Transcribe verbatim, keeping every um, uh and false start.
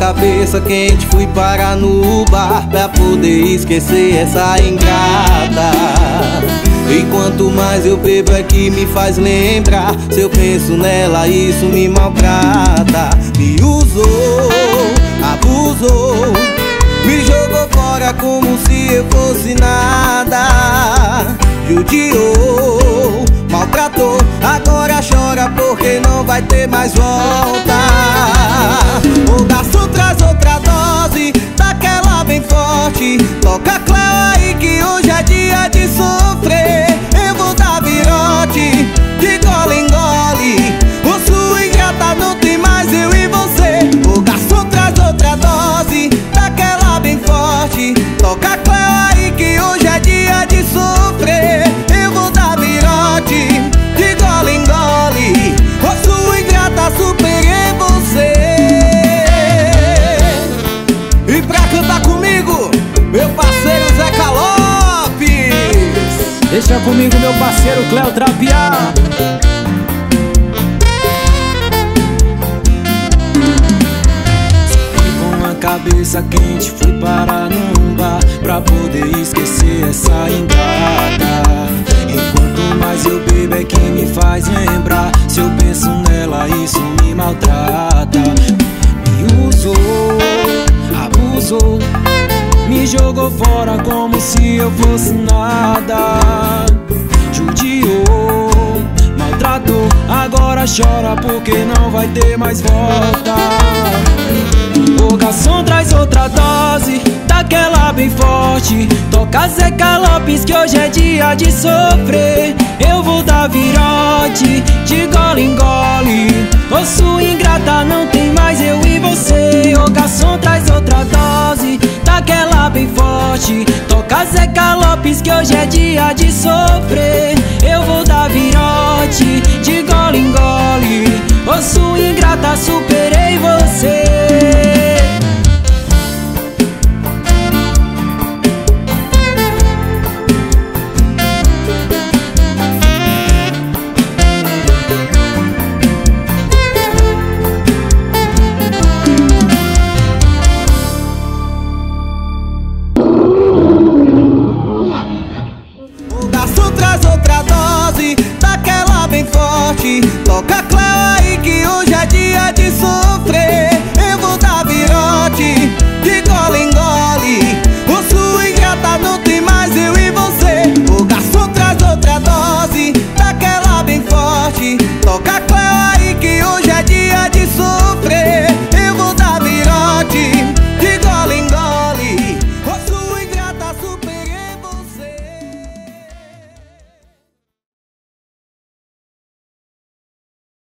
cabeça quente, fui parar no bar pra poder esquecer essa ingrata. E quanto mais eu bebo é que me faz lembrar. Se eu penso nela, isso me maltrata. Me usou, abusou, me jogou fora como se eu fosse nada. Judiou, maltratou, agora chora porque não vai ter mais volta. O garçom traz outra dose, daquela bem forte. Toca Cléo aí que hoje é dia de sofrer. Eu vou dar virote, de gole em gole. Ô sua ingrata, não tem mais eu e você. O garçom traz outra dose, daquela bem forte. Toca Cléo aí que hoje é dia de sofrer. Eu vou dar virote, de gole em gole. Ô sua ingrata, superei você. E pra cantar comigo, meu parceiro Zeca Lopes. Deixa comigo meu parceiro Cléo Trapiá. Com a cabeça quente fui parar num bar pra poder esquecer essa ingrata. Enquanto mais eu bebo é que me faz lembrar. Se eu penso nela isso me maltrata. Me usou, abusou, me jogou fora como se eu fosse nada. Judiou, maltratou, agora chora porque não vai ter mais volta. O garçom traz outra dose, daquela bem forte. Toca Zeca Lopes que hoje é dia de sofrer. Eu vou dar virote, de gole em gole. Ô sua ingrata, não tem mais eu e você. O garçom traz outra dose, daquela bem forte. Toca Zeca Lopes que hoje é dia de sofrer. Eu vou dar virote, de gole em gole. Ô sua ingrata, superei você.